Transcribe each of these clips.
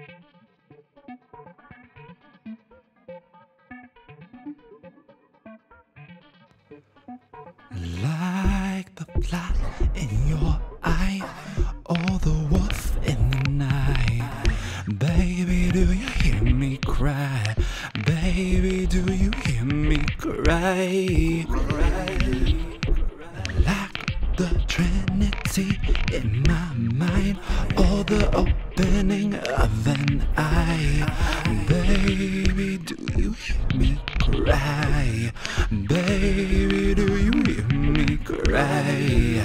Like the flash in your eye, or the wolf in the night. Baby, do you hear me cry? Baby, do you hear me cry? Like the trinity in my mind, or the opening of an eye. Baby, do you hear me cry? Baby, do you hear me cry?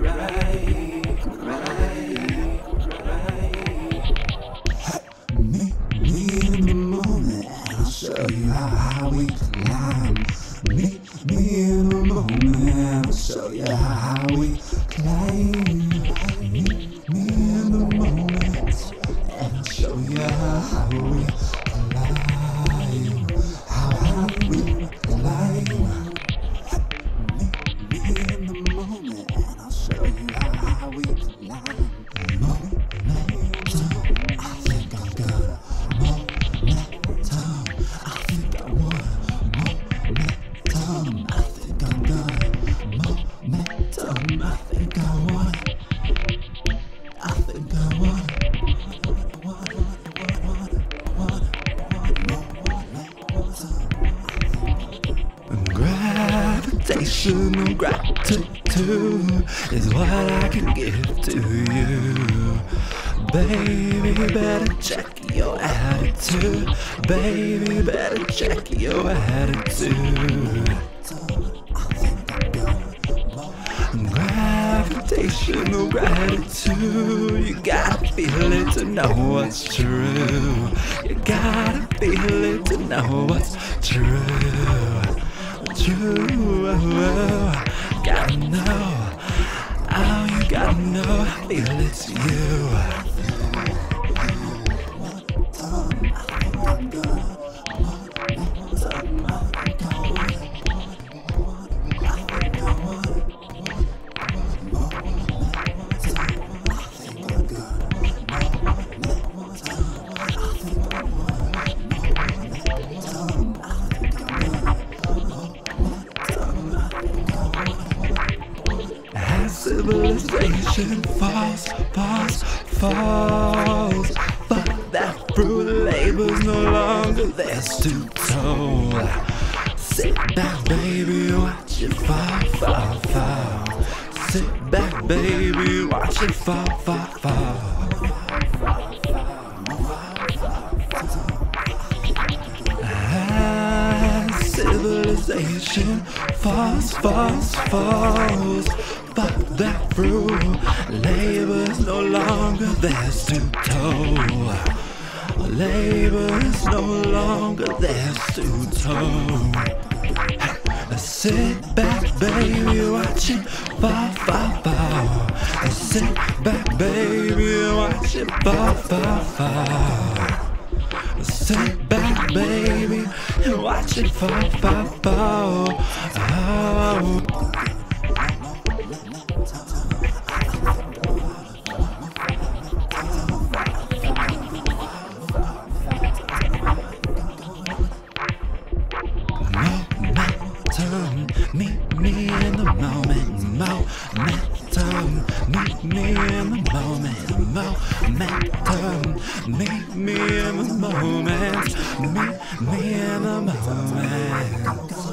Meet me in the moment, I'll show you how we climb. Meet me in the moment, I'll show you how we climb. Meet me in the moment, and I'll show you how we climb. How we climb. Meet me in the moment, and I'll show you how we climb. Momentum, I think I'm good. Momentum, I think I won. Momentum, I think I'm good. Momentum, I think I won. I think I won. Gravitational gratitude is what I can give to you. Baby, better check your attitude. Baby, better check your attitude. Gravitational gratitude, you gotta feel it to know what's true. You gotta feel it to know what's true. True, gotta know. Oh, you gotta know, I feel it's you. Civilization falls, but that fruit labor's no longer theirs to toll. Sit back, baby, watch it fall. Sit back, baby, watch it fall. Civilization falls, but that fruit labor's no longer theirs to toll. Labor's no longer theirs to toll. Sit back, baby, watch it fall. Sit back, baby, watch it fall. Sit back, baby, and watch it fall. Meet me in the moment, momentum. Meet me in the moment, momentum. Meet me in the moment, meet me in the moment.